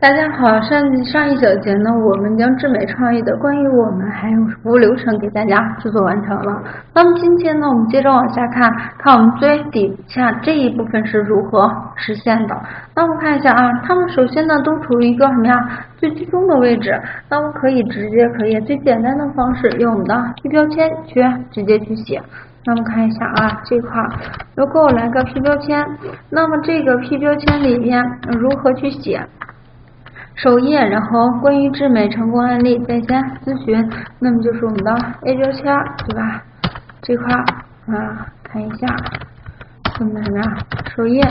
大家好，上一小节呢，我们将智美创意的关于我们还有服务流程给大家制作完成了。那么今天呢，我们接着往下看我们最底下这一部分是如何实现的。那我们看一下啊，它们首先呢都处于一个什么呀最居中的位置。那我们可以最简单的方式用我们的 P 标签去直接去写。那我们看一下啊，这块如果我来个 P 标签，那么这个 P 标签里面如何去写？首页，然后关于智美成功案例在线咨询，那么就是我们的 A 标签，对吧？这块啊，看一下我们的什么呀？首页，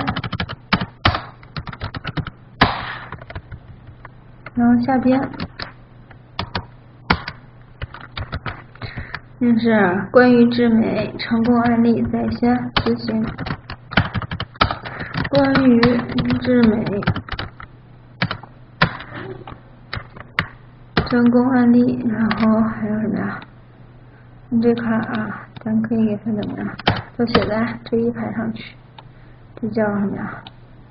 然后下边就是关于智美成功案例在线咨询，关于智美成功案例，然后还有什么呀？这块啊，咱可以给它怎么样？都写在这一排上去，这叫什么呀？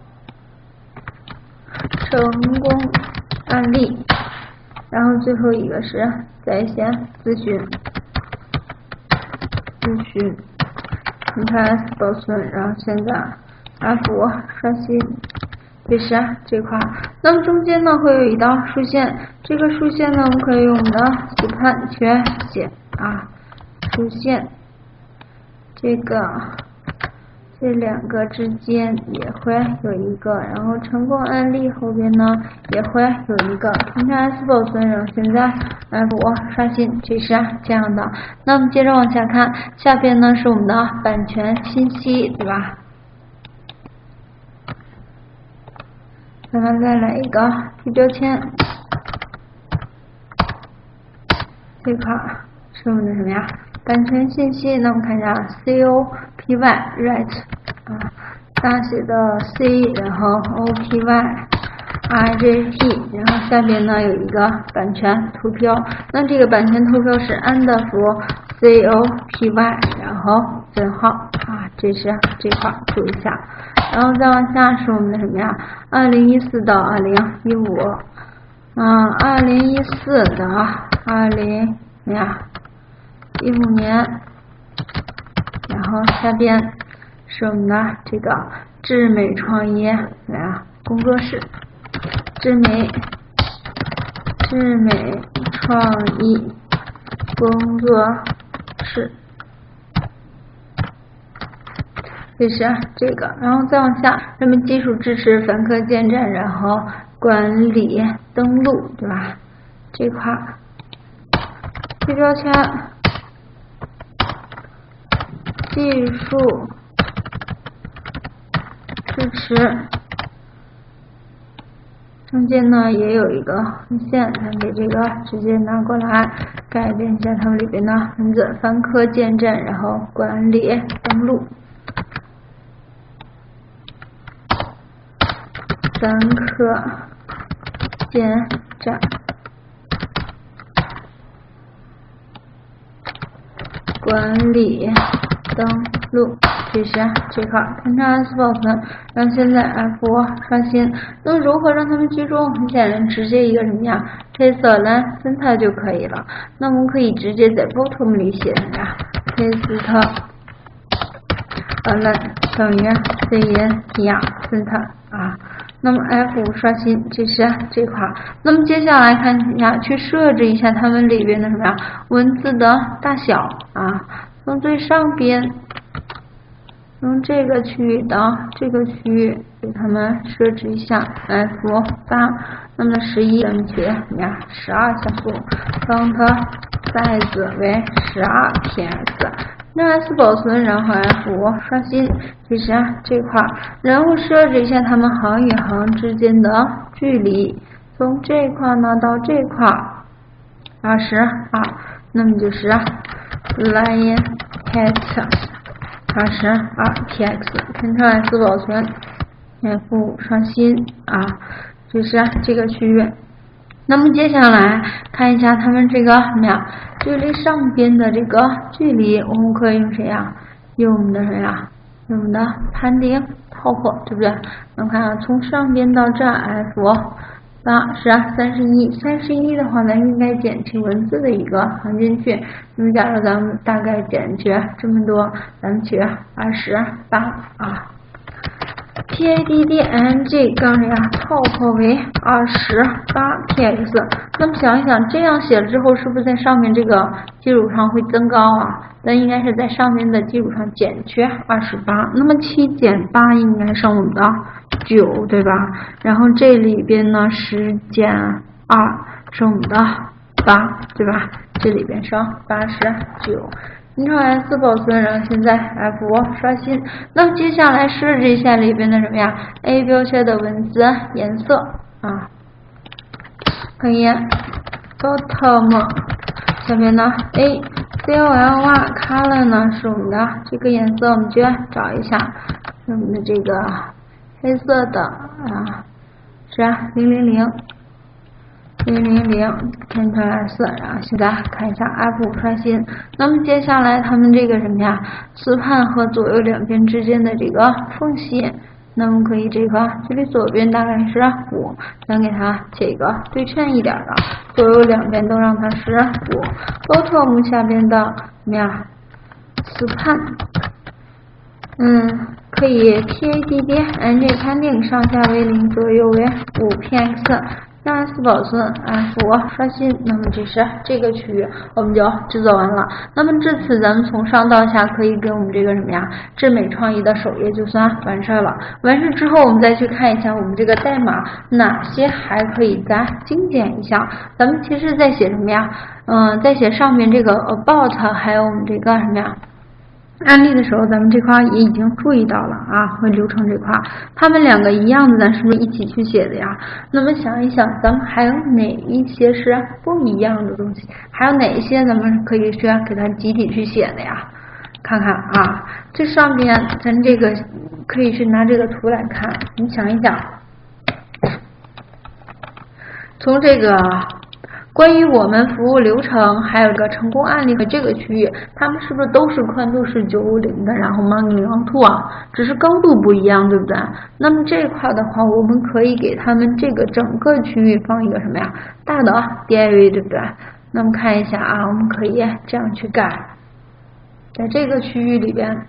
成功案例，然后最后一个是在线咨询，Ctrl+S 保存，然后现在 F5刷新。这是这块，那么中间呢会有一道竖线，这个竖线呢我们可以用我们的子盘去写啊，竖线，这两个之间也会有一个，然后成功案例后边呢也会有一个，Ctrl+S 保存，然后现在F5刷新，这是这样的。那么接着往下看，下边呢是我们的版权信息，对吧？咱们再来一个 P 标签，这块是我们的什么呀？版权信息。那我们看一下 COPY right 啊，大写的 C， 然后 OPYIJP， 然后下边呢有一个版权图标，那这个版权图标是安德福 COPY， 然后分号啊，这是这块注意一下。然后再往下是我们的什么呀？2014到2015， 2014到2015年，然后下边是我们的这个智美创意工作室，智美创意工作室。这是这个，然后再往下，人们技术支持凡客建站，然后管理登录，对吧？这块P标签，技术支持，中间呢也有一个横线，咱给这个直接拿过来，改变一下它们里边的文字，凡客建站，然后管理登录。凡客建站，管理登录，这是这块，Ctrl+S 保存，然后现在 F5刷新。那么如何让它们居中？很显然，直接一个什么呀 ？Paste Center 就可以了。那我们可以直接在 bottom 里写什么呀 ？Paste Align 等于 Center 啊。那么 F5刷新，这是这块。那么接下来看一下，去设置一下它们里边的什么呀？文字的大小啊，从最上边，从这个区域到这个区域，给它们设置一下 F8。那么11，咱们取什么呀？12像素 ，font size 为12px。Ctrl+S 保存，然后 F5刷新，这是这块，然后设置一下它们行与行之间的距离，从这块呢到这块22，那么就是 line text 22px，Ctrl+S 保存 ，F5刷新这是这个区域。那么接下来看一下它们这个什么呀？距离上边的这个距离，我们可以用谁呀？用我们的谁呀？用我们的盘点 top， 对不对？我们看从上边到这 F 8是31的话，咱应该减去文字的一个行间距。那么假如咱们大概减去这么多，咱们取28啊。PADD-ING 杠这样套号为28px。那么想一想，这样写了之后，是不是在上面这个基础上会增高啊？咱应该是在上面的基础上减去28。那么7减8应该剩我们的9，对吧？然后这里边呢10减2剩我们的8，对吧？这里边剩89。Ctrl S 保存，然后现在 F5刷新。那么接下来设置一下里边的什么呀 ？A 标签的文字颜色啊，可以 bottom 下面呢 A CLY color 呢是我们的这个颜色，我们就找一下我们的这个黑色的啊，是000。Ctrl S， 然后现在看一下 F5刷新。那么接下来他们这个什么呀，磁盘和左右两边之间的这个缝隙，那么可以这里左边大概是5，咱给它写一个对称一点的，左右两边都让它是5。Bottom 下边的什么呀，磁盘，可以 PADD-ING 判定上下为0，左右为5px。S 保存 F5刷新。那么这是这个区域我们就制作完了。那么至此咱们从上到下可以跟我们这个什么呀，智美创意的首页就算完事了。完事之后我们再去看一下我们这个代码哪些还可以再精简一下。咱们其实在写什么呀，在写上面这个 about 还有我们这个什么呀案例的时候，咱们这块也已经注意到了啊，和流程这块，他们两个一样的，咱是不是一起去写的呀？那么想一想，咱们还有哪一些是不一样的东西？还有哪一些咱们可以去给它集体去写的呀？看看啊，这上边咱这个可以去拿这个图来看，你想一想，从这个关于我们服务流程还有个成功案例和这个区域，它们是不是都是宽度是950的，然后 Modeling Two 啊，只是高度不一样，对不对？那么这一块的话，我们可以给他们这个整个区域放一个什么呀，大的 div， 对不对？那么看一下啊，我们可以这样去改，在这个区域里边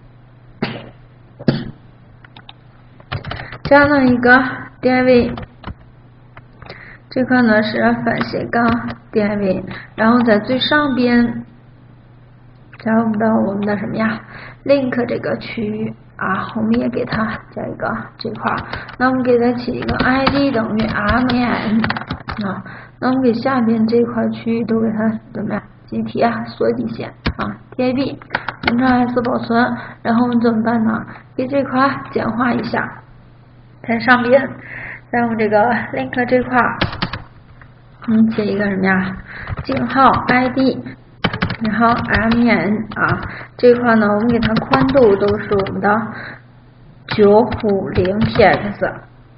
加了一个 div。这块呢是反斜杠 div， 然后在最上边加入到我们的什么呀 link 这个区域啊，我们也给它加一个这块，那我们给它起一个 id 等于 rman 啊，那我们给下边这块区域都给它怎么样集体缩底线啊 tab Ctrl S 保存，然后我们怎么办呢？给这块简化一下，在上边在我们这个 link 这块写一个什么呀？井号 ID， 然后 MN 啊，这块呢，我们给它宽度都是我们的950px，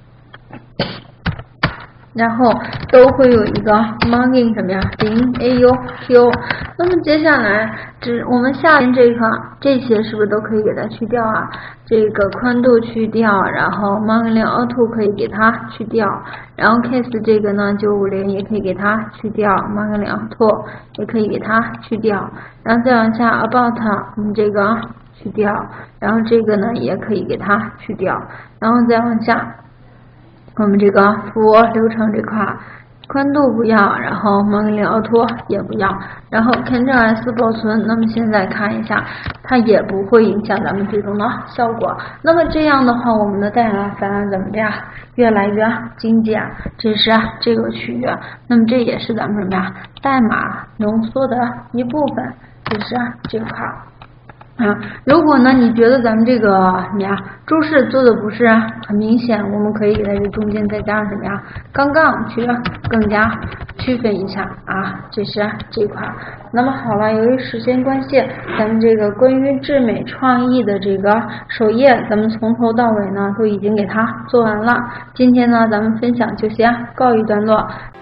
然后都会有一个 margin 什么呀0AUQ。那么接下来我们下边这一块这些是不是都可以给它去掉啊？这个宽度去掉，然后 margin auto 可以给它去掉，然后 case 这个呢950也可以给它去掉， margin auto 也可以给它去掉，然后再往下 about 我们这个去掉，然后这个呢也可以给它去掉，然后再往下我们这个服务流程这块宽度不要，然后margin auto也不要，然后 Ctrl S 保存。那么现在看一下，它也不会影响咱们最终的效果。那么这样的话，我们的代码反而怎么样？越来越精简。这是这个区域，那么这也是咱们什么呀？代码浓缩的一部分，这是这块。如果呢你觉得咱们这个什么呀注释做的不是很明显，我们可以给它这中间再加上什么呀杠杠去更加区分一下啊，这是这块。那么好了，由于时间关系，咱们这个关于智美创意的这个首页，咱们从头到尾呢都已经给它做完了。今天呢咱们分享就先告一段落。